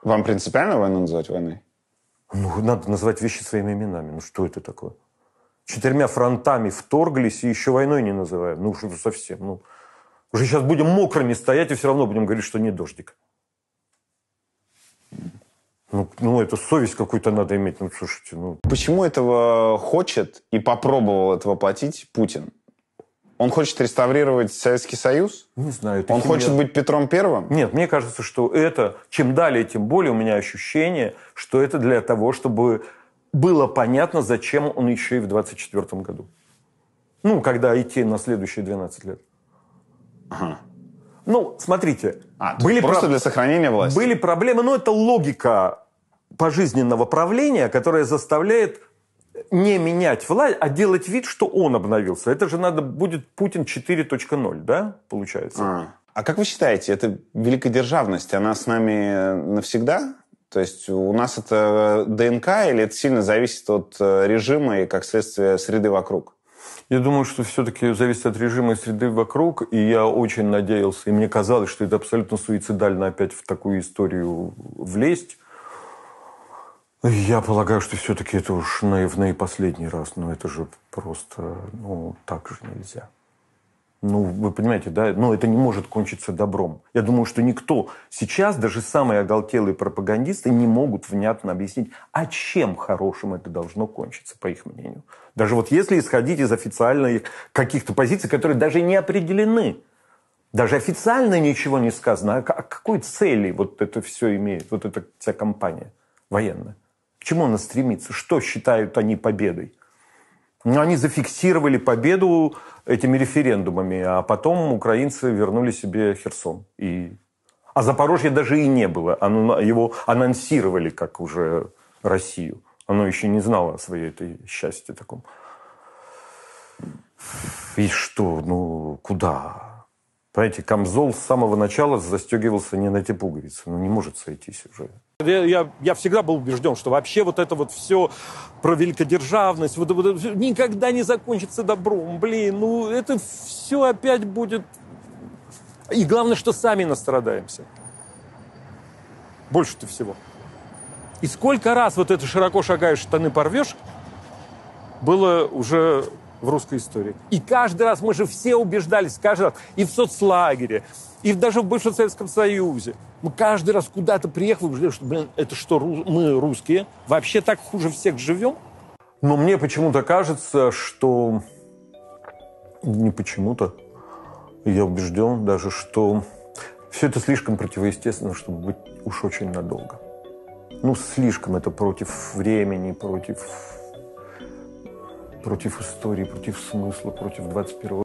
Вам принципиально войну называть войной? Ну, надо назвать вещи своими именами. Ну, что это такое? 4 фронтами вторглись и еще войной не называем. Ну, уже совсем. Ну, уже сейчас будем мокрыми стоять и все равно будем говорить, что не дождик. Ну, это совесть какую-то надо иметь. Ну, слушайте, ну... Почему этого хочет и попробовал это воплотить Путин? Он хочет реставрировать Советский Союз? Не знаю. Он хочет быть Петром Первым? Нет, мне кажется, что это, чем далее, тем более у меня ощущение, что это для того, чтобы было понятно, зачем он еще и в 24 году. Ну, когда идти на следующие 12 лет. Ага. Ну, смотрите. Просто для сохранения власти. Были проблемы, но это логика пожизненного правления, которая заставляет не менять власть, а делать вид, что он обновился. Это же надо будет Путин 4.0, да, получается? А как вы считаете, эта великодержавность, она с нами навсегда? То есть у нас это ДНК или это сильно зависит от режима и, как следствие, среды вокруг? Я думаю, что все-таки зависит от режима и среды вокруг. И я очень надеялся, и мне казалось, что это абсолютно суицидально опять в такую историю влезть. Я полагаю, что все-таки это уж наивный последний раз. Но это же просто, ну, так же нельзя. Ну, вы понимаете, да? Ну, это не может кончиться добром. Я думаю, что никто сейчас, даже самые оголтелые пропагандисты, не могут внятно объяснить, а чем хорошим это должно кончиться, по их мнению. Даже вот если исходить из официальных каких-то позиций, которые даже не определены. Даже официально ничего не сказано. О какой цели вот это все имеет, вот эта вся кампания военная? К чему она стремится? Что считают они победой? Ну, они зафиксировали победу этими референдумами, а потом украинцы вернули себе Херсон. А Запорожья даже и не было. Его анонсировали как уже Россию. Оно еще не знало о своей этой счастье таком. И что? Ну, куда? Понимаете, камзол с самого начала застегивался не на те пуговицы. Ну, не может сойтись уже. Я всегда был убежден, что вообще вот это вот все про великодержавность, вот это все никогда не закончится добром. Блин, ну это все опять будет... И главное, что сами настрадаемся. Больше-то всего. И сколько раз вот это широко шагаешь, штаны порвешь, было уже в русской истории. И каждый раз мы же все убеждались, каждый раз, и в соцлагере, и даже в бывшем Советском Союзе. Мы каждый раз куда-то приехали, убеждались, что, блин, это что, мы русские вообще так хуже всех живем? Но мне почему-то кажется, что... Не почему-то. Я убежден даже, что все это слишком противоестественно, чтобы быть уж очень надолго. Ну, слишком это против времени, против истории, против смысла, против 21